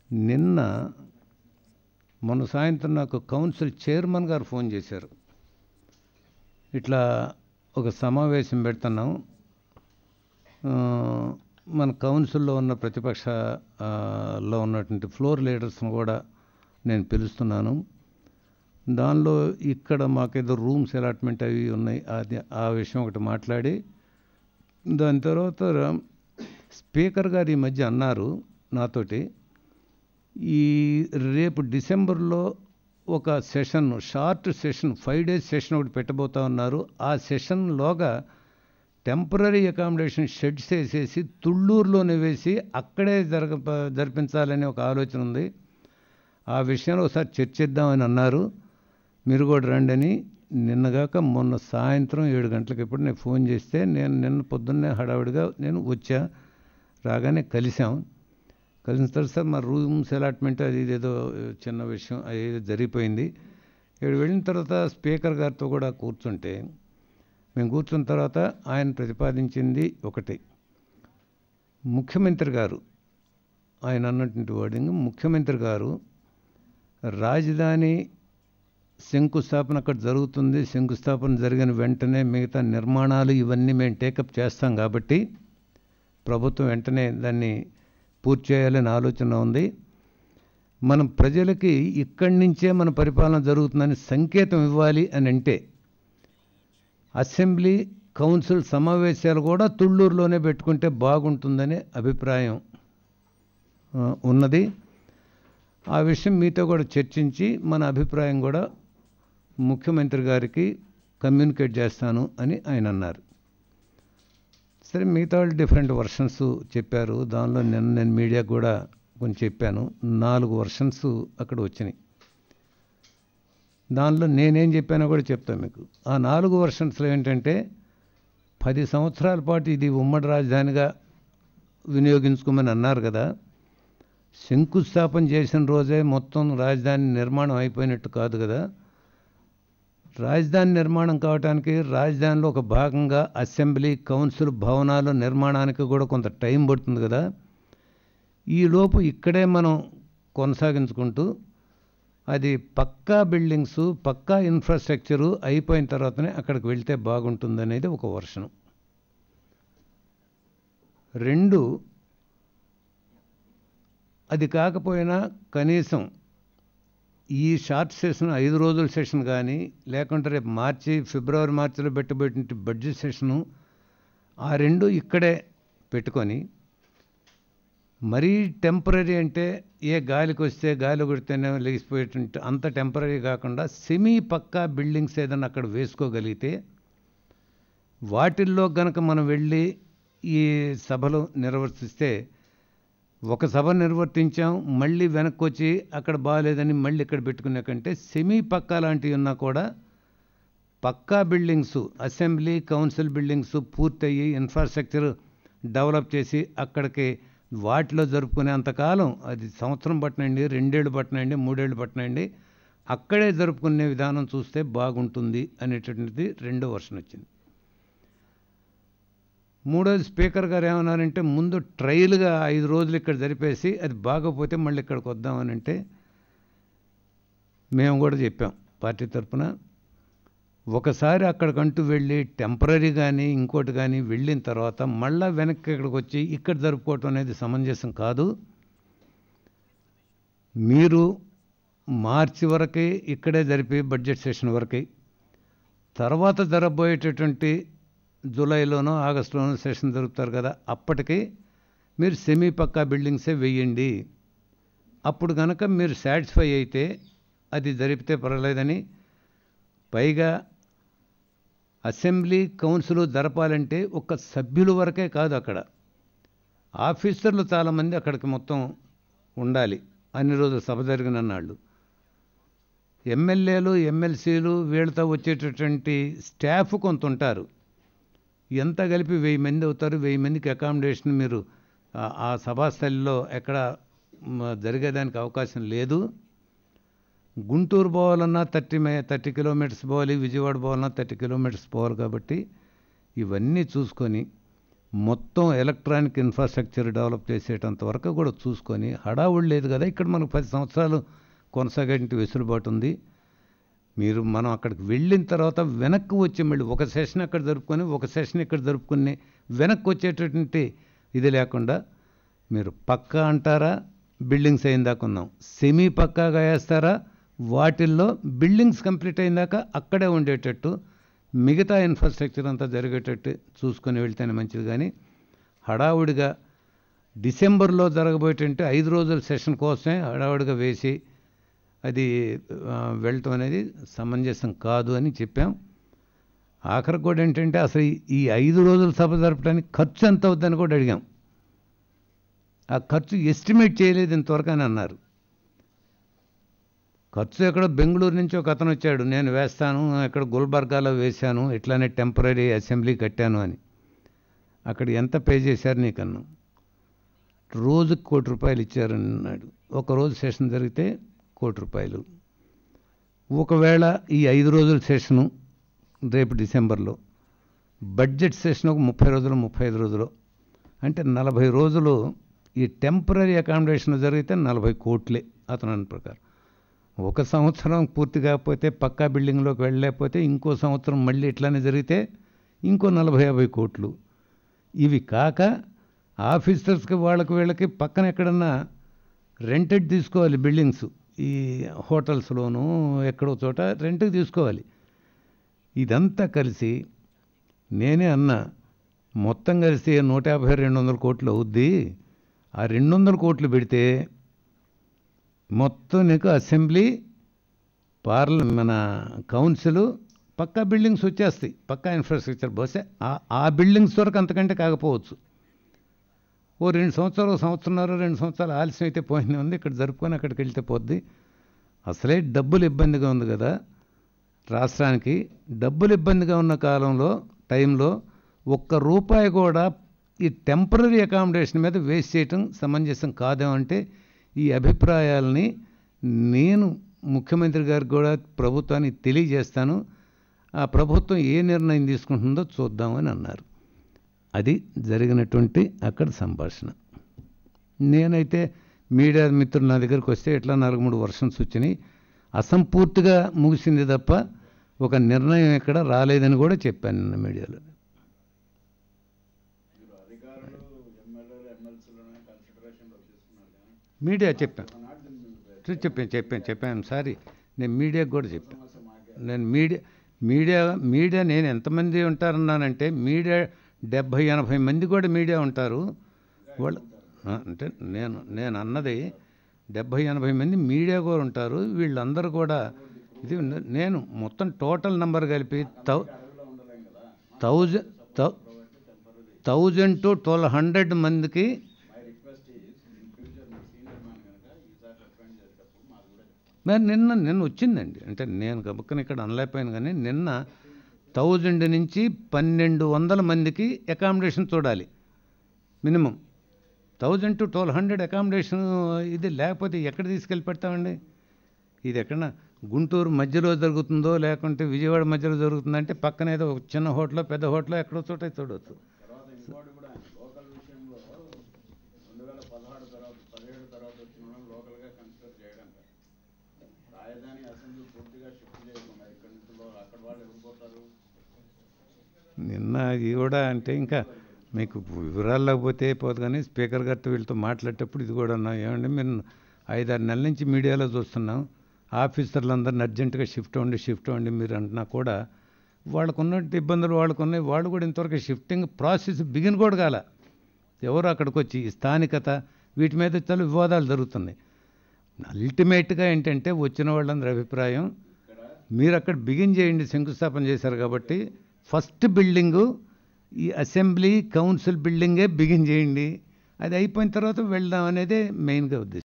మొన్న సాయంత్రం నాకు కౌన్సిల్ చైర్మన్ గారు ఫోన్ చేశారు. ఇట్లా ఒక సమావేశం పెడుతున్నాం, మన కౌన్సిల్లో ఉన్న ప్రతిపక్షలో ఉన్నటువంటి ఫ్లోర్ లీడర్స్ని కూడా నేను పిలుస్తున్నాను. దానిలో ఇక్కడ మాకేదో రూమ్స్ అలాట్మెంట్ అవి ఉన్నాయి, ఆ విషయం ఒకటి మాట్లాడి, దాని తర్వాత స్పీకర్ గారు ఈ మధ్య అన్నారు నాతోటి, ఈ రేపు డిసెంబర్లో ఒక session, short session, 5 days session ఒకటి పెట్టబోతా ఉన్నారు. ఆ సెషన్లోగా టెంపరీ అకామిడేషన్ షెడ్స్ వేసేసి తుళ్ళూరులోనే వేసి అక్కడే జరిపించాలనే ఒక ఆలోచన ఉంది. ఆ విషయంలో ఒకసారి చర్చిద్దామని అన్నారు. మీరు కూడా రండి అని నిన్నగాక మొన్న సాయంత్రం 7 గంటలకు ఇప్పుడు నేను ఫోన్ చేస్తే నేను నిన్న పొద్దున్నే హడావిడిగా నేను వచ్చా. రాగానే కలిసిన తర్వాత సార్ మా రూమ్స్ అలాట్మెంట్ అది ఇదేదో చిన్న విషయం అది జరిగిపోయింది. ఇక్కడ వెళ్ళిన తర్వాత స్పీకర్ గారితో కూడా కూర్చుంటే, మేము కూర్చున్న తర్వాత ఆయన ప్రతిపాదించింది ఒకటి, ముఖ్యమంత్రి గారు ఆయన అన్నటువంటి వర్డింగ్, ముఖ్యమంత్రి గారు రాజధాని శంకుస్థాపన అక్కడ జరుగుతుంది, శంకుస్థాపన జరిగిన వెంటనే మిగతా నిర్మాణాలు ఇవన్నీ మేము టేకప్ చేస్తాం కాబట్టి ప్రభుత్వం వెంటనే దాన్ని పూర్తి చేయాలని ఆలోచన ఉంది. మనం ప్రజలకి ఇక్కడి నుంచే మన పరిపాలన జరుగుతుందని సంకేతం ఇవ్వాలి అని అంటే అసెంబ్లీ కౌన్సిల్ సమావేశాలు కూడా తుళ్ళూరులోనే పెట్టుకుంటే బాగుంటుందనే అభిప్రాయం ఉన్నది. ఆ విషయం మీతో కూడా చర్చించి మన అభిప్రాయం కూడా ముఖ్యమంత్రి గారికి కమ్యూనికేట్ చేస్తాను అని ఆయన అన్నారు. సరే, మిగతా వాళ్ళు డిఫరెంట్ వర్షన్స్ చెప్పారు. దానిలో నేను మీడియాకు కూడా కొంచెం చెప్పాను. 4 వర్షన్స్ అక్కడ వచ్చినాయి. దానిలో నేనేం చెప్పానో కూడా చెప్తాను మీకు. ఆ 4 వర్షన్స్లో ఏంటంటే 10 సంవత్సరాల పాటు ఇది ఉమ్మడి రాజధానిగా వినియోగించుకోమని అన్నారు కదా, శంకుస్థాపన చేసిన రోజే మొత్తం రాజధాని నిర్మాణం అయిపోయినట్టు కాదు కదా. రాజధాని నిర్మాణం కావడానికి రాజధానిలో ఒక భాగంగా అసెంబ్లీ కౌన్సిల్ భవనాల నిర్మాణానికి కూడా కొంత టైం పడుతుంది కదా. ఈలోపు ఇక్కడే మనం కొనసాగించుకుంటూ అది పక్కా బిల్డింగ్స్, పక్కా ఇన్ఫ్రాస్ట్రక్చరు అయిపోయిన తర్వాతనే అక్కడికి వెళ్తే బాగుంటుందనేది ఒక వర్షను. 2, అది కాకపోయినా కనీసం ఈ షార్ట్ సెషన్ 5 రోజుల సెషన్ కానీ, లేకుంటే రేపు ఫిబ్రవరి మార్చిలో పెట్టబెట్టిన బడ్జెట్ సెషను, ఆ 2 ఇక్కడే పెట్టుకొని, మరీ టెంపరీ అంటే ఏ గాలికి వస్తే గాలి కొడితేనే లేచిపోయేటువంటి అంత టెంపరీ కాకుండా సెమీ పక్కా బిల్డింగ్స్ ఏదైనా అక్కడ వేసుకోగలిగితే, వాటిల్లో గనక మనం వెళ్ళి ఈ సభలు నిర్వర్తిస్తే, ఒక సభ నిర్వర్తించాం మళ్ళీ వెనక్కి వచ్చి అక్కడ బాగాలేదని మళ్ళీ ఇక్కడ పెట్టుకునే కంటే సెమీ పక్కా లాంటివి ఉన్నా కూడా పక్కా బిల్డింగ్స్, అసెంబ్లీ కౌన్సిల్ బిల్డింగ్స్ పూర్తయ్యి ఇన్ఫ్రాస్ట్రక్చర్ డెవలప్ చేసి అక్కడికి వాటిలో జరుపుకునే అంతకాలం, అది సంవత్సరం పట్టనండి, 2 ఏళ్ళు పట్టనండి, 3 ఏళ్ళు పట్టనండి, అక్కడే జరుపుకునే విధానం చూస్తే బాగుంటుంది అనేటువంటిది 2వ వర్షన్ వచ్చింది. 3వది స్పీకర్ గారు ఏమన్నారంటే, ముందు ట్రయల్గా 5 రోజులు ఇక్కడ జరిపేసి అది బాగోపోతే మళ్ళీ ఇక్కడికి వద్దామని అంటే, మేము కూడా చెప్పాం పార్టీ తరఫున, ఒకసారి అక్కడికంటూ వెళ్ళి టెంపరీ కానీ ఇంకోటి కానీ వెళ్ళిన తర్వాత మళ్ళీ వెనక్కి ఇక్కడికి వచ్చి ఇక్కడ జరుపుకోవటం అనేది సమంజసం కాదు. మీరు మార్చి వరకే ఇక్కడే జరిపి బడ్జెట్ సెషన్ వరకే, తర్వాత జరగబోయేటటువంటి జూలైలోనో ఆగస్టులోనో సెషన్ జరుపుతారు కదా, అప్పటికి మీరు సెమీ పక్కా బిల్డింగ్సే వేయండి. అప్పుడు కనుక మీరు సాటిస్ఫై అయితే అది జరిపితే పర్వాలేదని. పైగా అసెంబ్లీ కౌన్సిల్ జరపాలంటే ఒక సభ్యుల వరకే కాదు, అక్కడ ఆఫీసర్లు చాలామంది అక్కడికి మొత్తం ఉండాలి అన్ని రోజులు సభ జరిగిన నాళ్ళు. ఎమ్మెల్యేలు, ఎమ్మెల్సీలు వీళ్ళతో వచ్చేటటువంటి స్టాఫ్ కొంత ఉంటారు. ఎంత కలిపి 1000 మంది అవుతారు. 1000 మందికి అకామిడేషన్ మీరు ఆ సభాస్థలిలో ఎక్కడ జరిగేదానికి అవకాశం లేదు. గుంటూరు పోవాలన్నా 30 కిలోమీటర్స్ పోవాలి, విజయవాడ పోవాలన్నా 30 కిలోమీటర్స్ పోవాలి. కాబట్టి ఇవన్నీ చూసుకొని మొత్తం ఎలక్ట్రానిక్ ఇన్ఫ్రాస్ట్రక్చర్ డెవలప్ చేసేటంత వరకు కూడా చూసుకొని, హడావుడి లేదు కదా, ఇక్కడ మనకు 10 సంవత్సరాలు కొనసాగేటువంటి వెసులుబాటు ఉంది. మనం అక్కడికి వెళ్ళిన తర్వాత వెనక్కి వచ్చి మళ్ళీ ఒక సెషన్ అక్కడ జరుపుకొని ఒక సెషన్ ఇక్కడ జరుపుకుని వెనక్కి వచ్చేటటువంటి ఇది లేకుండా, మీరు పక్కా అంటారా, బిల్డింగ్స్ అయిందాక ఉన్నాం, సెమీ పక్కాగా వేస్తారా, వాటిల్లో బిల్డింగ్స్ కంప్లీట్ అయిందాక అక్కడే ఉండేటట్టు మిగతా ఇన్ఫ్రాస్ట్రక్చర్ అంతా జరిగేటట్టు చూసుకొని వెళ్తేనే మంచిది. కానీ హడావుడిగా డిసెంబర్లో జరగబోయేటంటే 5 రోజుల సెషన్ కోసమే హడావుడిగా వేసి అది వెళ్ళటం అనేది సమంజసం కాదు అని చెప్పాం. ఆఖరికి కూడా ఏంటంటే అసలు ఈ 5 రోజుల సభ జరపడానికి ఖర్చు ఎంత అవుద్దని కూడా అడిగాం. ఆ ఖర్చు ఎస్టిమేట్ చేయలేదు ఇంతవరకు అని అన్నారు. ఖర్చు ఎక్కడో బెంగళూరు నుంచి ఒక అతను వచ్చాడు, నేను వేస్తాను, ఎక్కడ గుల్బర్గాలో వేశాను, ఇట్లానే టెంపరీ అసెంబ్లీ కట్టాను అని. అక్కడ ఎంత పే చేశారు నీకన్నా? రోజుకి ₹1,00,00,000 ఇచ్చారని అన్నాడు. ఒకరోజు సెషన్ జరిగితే ₹1,00,00,000. ఒకవేళ ఈ 5 రోజుల సెషను రేపు డిసెంబర్లో, బడ్జెట్ సెషన్ ఒక 30 రోజులు 35 రోజులు అంటే 40 రోజులు ఈ టెంపరీ అకామిడేషన్ జరిగితే 40 కోట్లే అతను అన్న ప్రకారం. ఒక సంవత్సరం పూర్తి కాకపోతే, పక్కా బిల్డింగ్లోకి వెళ్ళలేకపోతే, ఇంకో సంవత్సరం మళ్ళీ ఇట్లానే జరిగితే ఇంకో 40-50 కోట్లు. ఇవి కాక ఆఫీసర్స్కి వీళ్ళకి పక్కన ఎక్కడన్నా రెంటెడ్ తీసుకోవాలి బిల్డింగ్స్, ఈ హోటల్స్లోనూ ఎక్కడో చోట రెంట్కి తీసుకోవాలి. ఇదంతా కలిసి నేనే అన్నా, మొత్తం కలిసి 150-200 కోట్లు అవుద్ది. ఆ 200 కోట్లు పెడితే మొత్తం నీకు అసెంబ్లీ, మన కౌన్సిల్, పక్కా బిల్డింగ్స్ వచ్చేస్తాయి, పక్కా ఇన్ఫ్రాస్ట్రక్చర్. బహుశా ఆ బిల్డింగ్స్ వరకు అంతకంటే కాకపోవచ్చు. ఓ 2 సంవత్సరాలు, సంవత్సరంన్నర 2 సంవత్సరాలు ఆలస్యం అయితే పోయింది ఉంది. ఇక్కడ జరుపుకొని అక్కడికి వెళ్తే పోద్ది. అసలే డబ్బులు ఇబ్బందిగా ఉంది కదా రాష్ట్రానికి. డబ్బులు ఇబ్బందిగా ఉన్న టైంలో ₹1 కూడా ఈ టెంపరీ అకామిడేషన్ మీద వేస్ట్ చేయటం సమంజసం కాదేమంటే, ఈ అభిప్రాయాలని నేను ముఖ్యమంత్రి గారికి కూడా ప్రభుత్వానికి తెలియజేస్తాను. ఆ ప్రభుత్వం ఏ నిర్ణయం తీసుకుంటుందో చూద్దామని అన్నారు. అది జరిగినటువంటి అక్కడ సంభాషణ. నేనైతే మీడియా మిత్రులు నా దగ్గరికి వస్తే ఇట్లా 4-3 వర్షన్స్ వచ్చినాయి, అసంపూర్తిగా ముగిసింది తప్ప ఒక నిర్ణయం ఎక్కడ రాలేదని కూడా చెప్పాను నిన్న మీడియాలో. మీడియా చెప్పాను సారీ, నేను మీడియాకు కూడా చెప్పాను. నేను మీడియా నేను ఎంతమంది ఉంటారన్నానంటే, మీడియా 70-80 మంది కూడా మీడియా ఉంటారు వాళ్ళు. అంటే నేను అన్నది 70-80 మంది మీడియా కూడా ఉంటారు. వీళ్ళందరూ కూడా ఇది నేను మొత్తం టోటల్ నెంబర్ కలిపి 1000 to 1200 మందికి. మరి నిన్న వచ్చిందండి. అంటే నేను గబుక్కని ఇక్కడ అనలేకపోయాను, కానీ నిన్న 1000 నుంచి 1200 మందికి అకామిడేషన్ చూడాలి మినిమం. 1000 to 1200 అకామిడేషన్ ఇది లేకపోతే ఎక్కడ తీసుకెళ్ళి పెడతామండి? ఇది ఎక్కడ గుంటూరు మధ్యలో జరుగుతుందో లేకుంటే విజయవాడ మధ్యలో జరుగుతుందంటే పక్కన ఏదో చిన్న హోటల్లో పెద్ద హోటల్లో ఎక్కడో చోట చూడవచ్చు. నిన్న ఇది కూడా అంటే ఇంకా మీకు వివరాల్లోకి పోతే పోదు, కానీ స్పీకర్ గారితో వీళ్ళతో మాట్లాడేటప్పుడు ఇది కూడా అన్నా, ఏమంటే మేము 5-6 నెలల నుంచి మీడియాలో చూస్తున్నాం, ఆఫీసర్లందరినీ అర్జెంటుగా షిఫ్ట్ అవ్వండి మీరు అంటున్నా కూడా వాళ్ళకున్నట్టు ఇబ్బందులు వాళ్ళకున్నాయి. వాళ్ళు కూడా ఇంతవరకు షిఫ్టింగ్ ప్రాసెస్ బిగిన్ కూడా కాల. ఎవరు అక్కడికి వచ్చి స్థానికత వీటి మీద చాలా వివాదాలు జరుగుతున్నాయి. అల్టిమేట్గా ఏంటంటే వచ్చిన వాళ్ళందరి అభిప్రాయం, మీరు అక్కడ బిగిన్ చేయండి, శంకుస్థాపన చేశారు కాబట్టి ఫస్ట్ బిల్డింగు ఈ అసెంబ్లీ కౌన్సిల్ బిల్డింగే బిగిన్ చేయండి, అది అయిపోయిన తర్వాత వెళ్దాం అనేదే మెయిన్గా ఉద్దేశం.